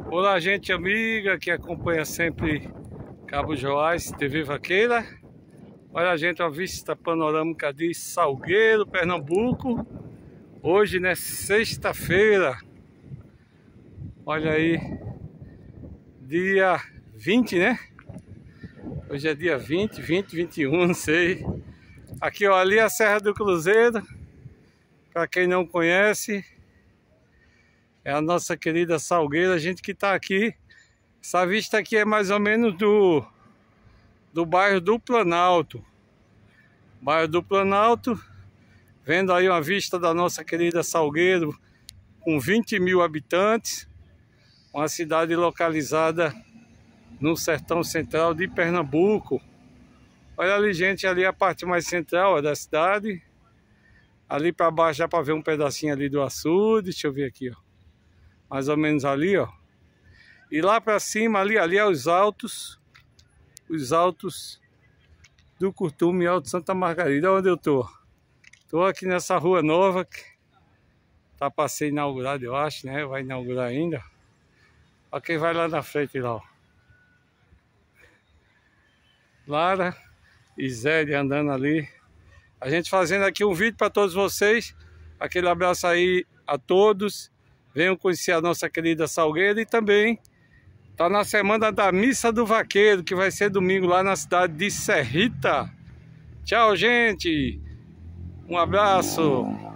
Olá, gente amiga que acompanha sempre Cabo Joás, TV Vaqueira. Olha, gente, a vista panorâmica de Salgueiro, Pernambuco. Hoje, né, sexta-feira. Olha aí, dia 20, né? Hoje é dia 20, 21, não sei. Aqui, ó, ali é a Serra do Cruzeiro. Para quem não conhece, é a nossa querida Salgueiro, a gente que está aqui. Essa vista aqui é mais ou menos do bairro do Planalto. Bairro do Planalto, vendo aí uma vista da nossa querida Salgueiro, com 20 mil habitantes. Uma cidade localizada no sertão central de Pernambuco. Olha ali, gente, ali a parte mais central, ó, da cidade. Ali para baixo dá para ver um pedacinho ali do açude. Deixa eu ver aqui, ó. Mais ou menos ali, ó. E lá para cima, ali é os altos do Curtume, Alto Santa Margarida. Onde eu tô? Tô aqui nessa rua nova que tá para ser inaugurada, eu acho, né? Vai inaugurar ainda. Olha quem vai lá na frente lá, ó. Lara e Zé andando ali. A gente fazendo aqui um vídeo para todos vocês. Aquele abraço aí a todos. Venham conhecer a nossa querida Salgueiro e também tá na semana da Missa do Vaqueiro, que vai ser domingo lá na cidade de Serrita. Tchau, gente. Um abraço.